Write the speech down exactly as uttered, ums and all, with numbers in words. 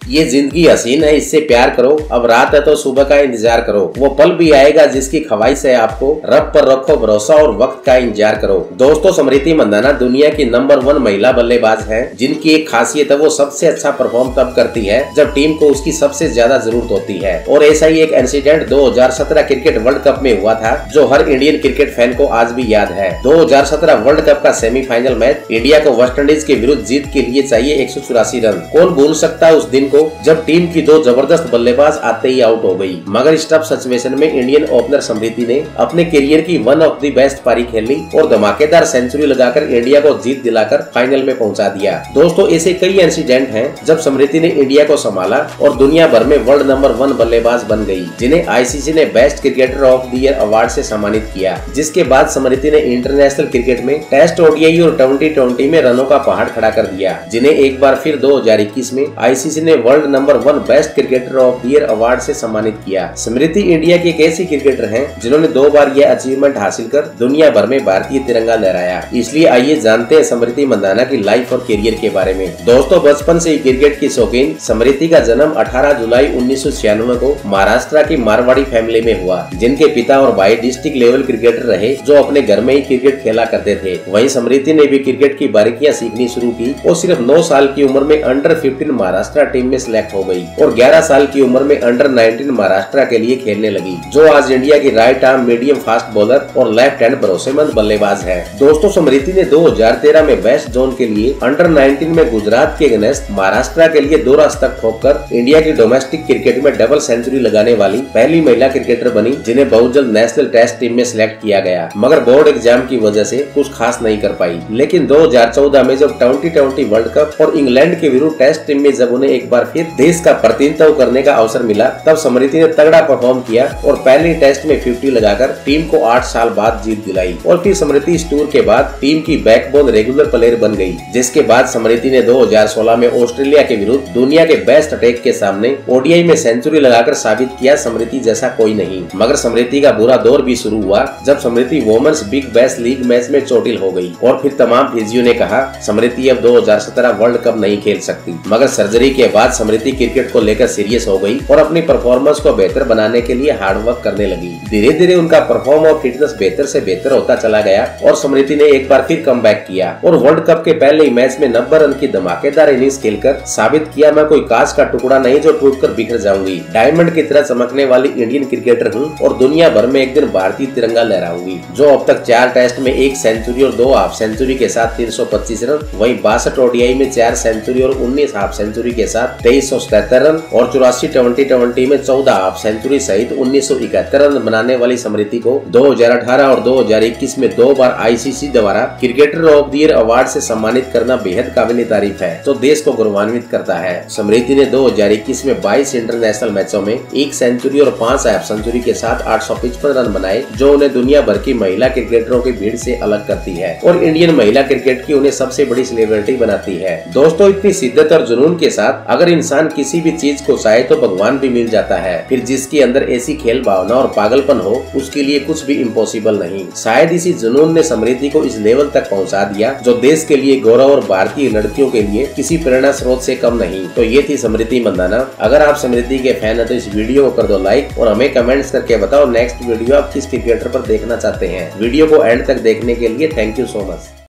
ये जिंदगी हसीन है, इससे प्यार करो, अब रात है तो सुबह का इंतजार करो, वो पल भी आएगा जिसकी ख्वाहिश है आपको, रब पर रखो भरोसा और वक्त का इंतजार करो। दोस्तों, स्मृति मंदाना दुनिया की नंबर वन महिला बल्लेबाज हैं, जिनकी एक खासियत है वो सबसे अच्छा परफॉर्म तब करती है जब टीम को उसकी सबसे ज्यादा जरूरत होती है। और ऐसा ही एक इंसिडेंट दो हज़ार सत्रह क्रिकेट वर्ल्ड कप में हुआ था, जो हर इंडियन क्रिकेट फैन को आज भी याद है। दो हज़ार सत्रह वर्ल्ड कप का सेमीफाइनल मैच इंडिया को वेस्टइंडीज के विरुद्ध जीत के लिए चाहिए एक सौ चौरासी रन। कौन भूल सकता है उस दिन को जब टीम की दो जबरदस्त बल्लेबाज आते ही आउट हो गई। मगर इस टफ सिचुएशन में इंडियन ओपनर स्मृति ने अपने करियर की वन ऑफ द बेस्ट पारी खेली और धमाकेदार सेंचुरी लगाकर इंडिया को जीत दिलाकर फाइनल में पहुंचा दिया। दोस्तों, ऐसे कई इंसिडेंट हैं जब स्मृति ने इंडिया को संभाला और दुनिया भर में वर्ल्ड नंबर वन बल्लेबाज बन गई, जिन्हें आईसीसी ने best cricketer of the year award से सम्मानित किया। जिसके बाद स्मृति ने इंटरनेशनल क्रिकेट में टेस्ट, ओडीआई और ट्वेंटी ट्वेंटी में रनों का पहाड़ खड़ा कर दिया, जिन्हें एक बार फिर दो हज़ार इक्कीस में आईसीसी ने world number one best cricketer of the year award से सम्मानित किया। स्मृति इंडिया की एक ऐसी क्रिकेटर हैं जिन्होंने दो बार यह अचीवमेंट हासिल कर दुनिया भर में भारतीय तिरंगा लहराया। इसलिए आइए जानते हैं स्मृति मंदाना की लाइफ और करियर के बारे में। दोस्तों, बचपन से ही क्रिकेट की शौकीन स्मृति का जन्म अठारह जुलाई उन्नीस सौ छियानवे को महाराष्ट्र की मारवाड़ी फैमिली में हुआ, जिनके पिता और भाई डिस्ट्रिक्ट लेवल क्रिकेटर रहे, जो अपने घर में ही क्रिकेट खेला करते थे। वहीं स्मृति ने भी क्रिकेट की बारीकियां सीखनी शुरू की और सिर्फ नौ साल की उम्र में अंडर पंद्रह महाराष्ट्र टीम में सिलेक्ट हो गई और ग्यारह साल की उम्र में अंडर उन्नीस महाराष्ट्र के लिए खेलने लगी, जो आज इंडिया की right arm medium fast bowler और लेफ्ट हैंड भरोसेमंद बल्लेबाज है। दोस्तों, स्मृति ने दो हज़ार तेरह में वेस्ट जोन के लिए अंडर उन्नीस में गुजरात के अगेंस्ट महाराष्ट्र के लिए दो दस्तक ठोककर इंडिया की डोमेस्टिक क्रिकेट में डबल सेंचुरी लगाने वाली पहली महिला क्रिकेटर बनी, जिन्हें बहुत जल्द नेशनल टेस्ट टीम में सिलेक्ट किया गया, मगर बोर्ड एग्जाम की वजह से कुछ खास नहीं कर पाई। लेकिन दो हज़ार चौदह में जब ट्वेंटी ट्वेंटी वर्ल्ड कप और इंग्लैंड के विरुद्ध टेस्ट टीम में जब उन्हें एक बार फिर देश का प्रतिनिधित्व करने का अवसर मिला, तब स्मृति ने तगड़ा परफॉर्म किया और पहले टेस्ट में पचास लगाकर टीम को आठ साल बाद जीत दिलाई। और फिर स्मृति इस टूर के बाद टीम की बैकबोन रेगुलर प्लेयर बन गई, जिसके बाद स्मृति ने दो हज़ार सोलह में ऑस्ट्रेलिया के विरुद्ध दुनिया के बेस्ट अटैक के सामने ओडीआई में सेंचुरी लगाकर साबित किया स्मृति जैसा कोई नहीं। मगर स्मृति का बुरा दौर भी शुरू हुआ जब Smriti women's big bash league match में चोटिल हो गई और फिर तमाम फिजियो ने कहा स्मृति अब दो हज़ार सत्रह वर्ल्ड कप नहीं खेल सकती। मगर सर्जरी के बाद स्मृति क्रिकेट को लेकर सीरियस हो गई और अपनी परफॉर्मेंस को बेहतर बनाने के लिए हार्ड वर्क करने लगी। धीरे धीरे उनका परफॉर्म और फिटनेस बेहतर से बेहतर होता चला गया और स्मृति ने एक बार फिर कमबैक किया और वर्ल्ड कप के पहले मैच में नब्बे रन की धमाकेदार इनिंग्स खेलकर साबित किया, मैं कोई कांच का टुकड़ा नहीं जो टूटकर बिखर जाऊंगी। डायमंड की तरह चमकने वाली इंडियन क्रिकेटर हूँ और दुनिया भर में एक दिन भारतीय तिरंगा लहराऊंगी। जो अब तक चार टेस्ट में एक सेंचुरी और दो हाफ सेंचुरी के साथ तीन सौ पच्चीस रन, वहीं बासठ ओडीआई में चार सेंचुरी और उन्नीस हाफ सेंचुरी के साथ तेईस सौ सतहत्तर रन और चौरासी ट्वेंटी ट्वेंटी में चौदह हाफ सेंचुरी सहित उन्नीस सौ इकहत्तर रन बनाने वाली स्मृति को दो हज़ार अठारह और दो हज़ार इक्कीस में दो बार आईसीसी द्वारा cricketer of the year award से सम्मानित करना बेहद काबिल तारीफ है, जो देश को गौरवान्वित करता है। स्मृति ने दो हज़ार इक्कीस में बाईस इंटरनेशनल मैचों में एक सेंचुरी और पांच हाफ सेंचुरी के साथ आठ सौ पचपन रन बनाए, जो उन्हें दुनिया भर की महिला क्रिकेटरों की भीड़ से अलग करती है और इंडियन महिला क्रिकेट की उन्हें सबसे बड़ी सेलिब्रिटी बनाती है। दोस्तों, इतनी शिद्दत और जुनून के साथ अगर इंसान किसी भी चीज को चाहे तो भगवान भी मिल जाता है। फिर जिसके अंदर ऐसी खेल भावना और पागलपन हो, उसके लिए कुछ भी इम्पॉसिबल नहीं। शायद इसी जुनून ने स्मृति को इस लेवल तक पहुंचा दिया जो देश के लिए गौरव और भारतीय लड़कियों के लिए किसी प्रेरणा स्रोत से कम नहीं। तो ये थी स्मृति मंदाना। अगर आप स्मृति के फैन है तो इस वीडियो को कर दो लाइक और हमें कमेंट्स करके बताओ नेक्स्ट वीडियो आप किस क्रिकेटर पर देखना चाहते हैं। वीडियो को एंड तक देखने के लिए थैंक यू सो मच।